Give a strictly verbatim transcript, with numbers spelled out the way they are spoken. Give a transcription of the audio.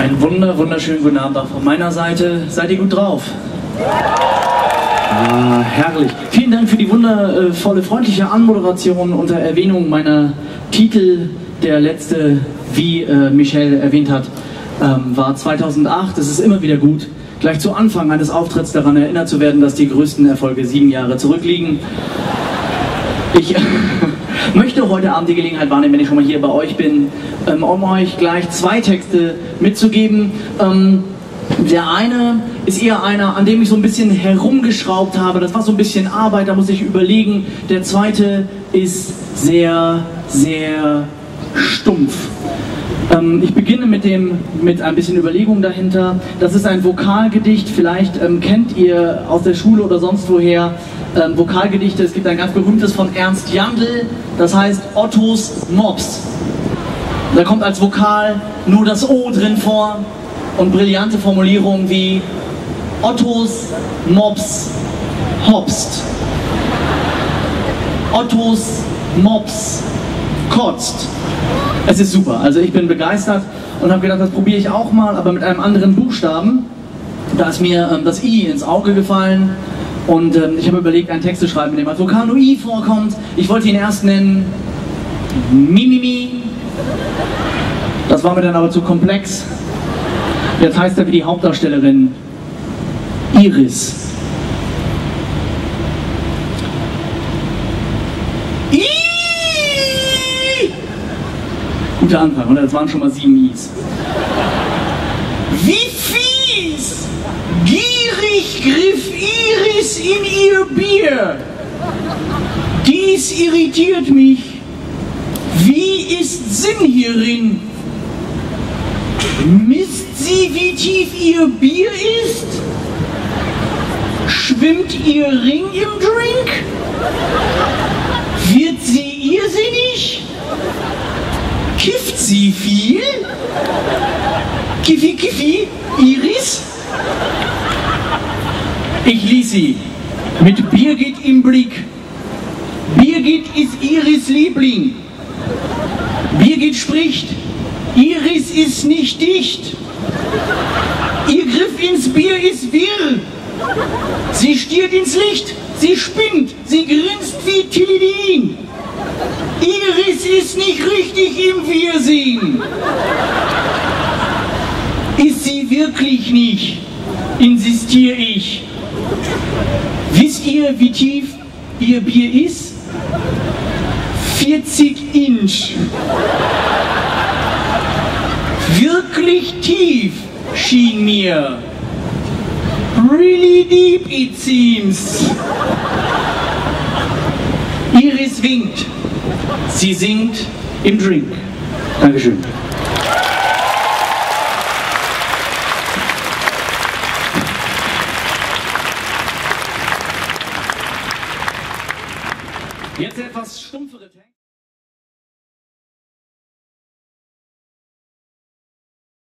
Einen wunder, wunderschönen guten Abend auch von meiner Seite. Seid ihr gut drauf? Ah, herrlich. Vielen Dank für die wundervolle, freundliche Anmoderation unter Erwähnung meiner Titel. Der letzte, wie äh, Michelle erwähnt hat, ähm, war zweitausendacht. Es ist immer wieder gut, gleich zu Anfang eines Auftritts daran erinnert zu werden, dass die größten Erfolge sieben Jahre zurückliegen. Ich möchte heute Abend die Gelegenheit wahrnehmen, wenn ich schon mal hier bei euch bin, ähm, um euch gleich zwei Texte mitzugeben. Ähm, der eine ist eher einer, an dem ich so ein bisschen herumgeschraubt habe. Das war so ein bisschen Arbeit, da muss ich überlegen. Der zweite ist sehr, sehr stumpf. Ähm, ich beginne mit, dem, mit ein bisschen Überlegung dahinter. Das ist ein Vokalgedicht, vielleicht ähm, kennt ihr aus der Schule oder sonst woher ähm, Vokalgedichte. Es gibt ein ganz berühmtes von Ernst Jandl, das heißt Ottos Mops. Da kommt als Vokal nur das O drin vor und brillante Formulierungen wie Ottos Mops hopst. Ottos Mops kotzt. Es ist super, also ich bin begeistert und habe gedacht, das probiere ich auch mal, aber mit einem anderen Buchstaben. Da ist mir ähm, das I ins Auge gefallen und ähm, ich habe überlegt, einen Text zu schreiben, in dem als Vokal nur I vorkommt. Ich wollte ihn erst nennen Mimimi. Das war mir dann aber zu komplex. Jetzt heißt er wie die Hauptdarstellerin Iris. Guter Anfang, oder? Das waren schon mal sieben Is. Wie fies! Gierig griff Iris in ihr Bier. Dies irritiert mich. Wie ist Sinn hierin? Misst sie, wie tief ihr Bier ist? Schwimmt ihr Ring im Drink? Wird sie irrsinnig? Kifft sie viel? Kiffi, Kiffi, Iris? Ich ließ sie mit Birgit im Blick. Birgit ist Iris Liebling. Birgit spricht, Iris ist nicht dicht. Ihr Griff ins Bier ist wirr. Sie stiert ins Licht, sie spinnt, sie grinst wie Tilidin. Iris ist nicht richtig im Wirsinn. Ist sie wirklich nicht, insistiere ich. Wisst ihr, wie tief ihr Bier ist? vierzig Inch. Wirklich tief, schien mir. Really deep it seems. Iris winkt. Sie singt im Drink. Dankeschön. Jetzt etwas stumpfere Texte.